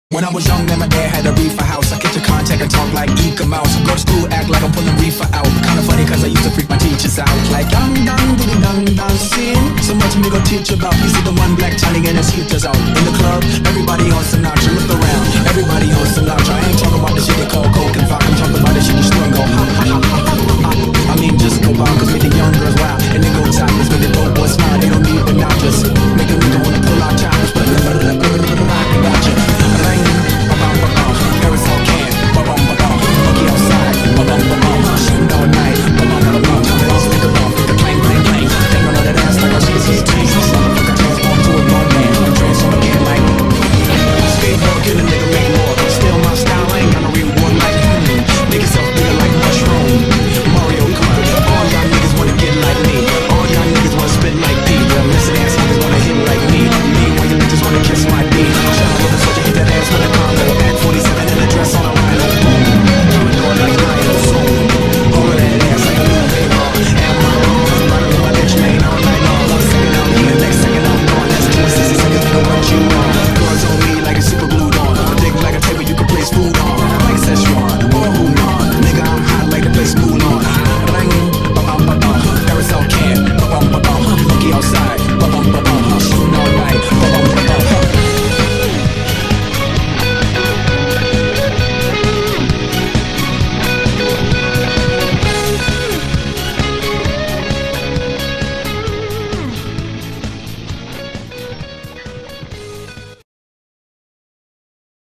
When I was young, then my dad had a reefer house. I get your contact and talk like lmao. So go to school, act like I'm pulling reefer out. Kinda funny cause I used to freak my teachers out. Like dang dang diddy dang dancing. So much me go teach about. You see the one black Johnny and his heaters out. In the club, everybody on Sinatra. Look around, everybody on Sinatra. I ain't talking about the shit they call coke and vodka. I'm talking about the shit you strung go ha ha ha ha ha ha. I mean just go wild cause make the young girls wild. And they go topless when they dope boys smile. They don't need binoculars.